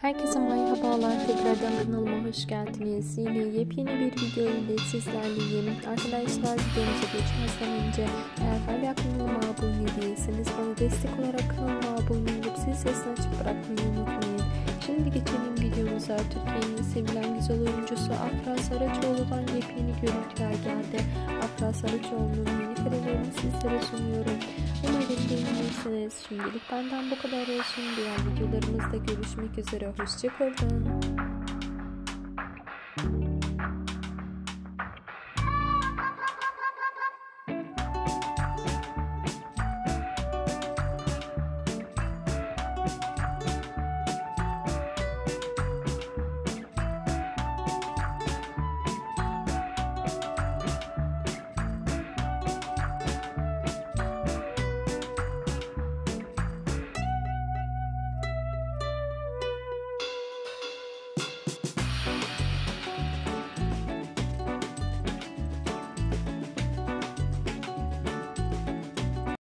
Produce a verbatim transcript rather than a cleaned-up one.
Herkese merhabalar, tekrardan kanalıma hoş geldiniz. Yine yepyeni bir video ile sizlerleyim. Arkadaşlar, videomuza geçmezden önce eğer hala kanalıma abone değilseniz bana destek olarak kanalıma abone olup zil sesini açıp bırakmayı unutmayın. Şimdi geçelim videomuza. Türkiye'nin sevilen güzel oyuncusu Afra Saraçoğlu'dan yepyeni görüntüler geldi. Afra Saraçoğlu'nun yeni karelerini sizlere sunuyorum. Umarım beğenirsiniz. Şimdilik benden bu kadar olsun. Diğer videolarımızda görüşmek üzere. Hoşçakalın.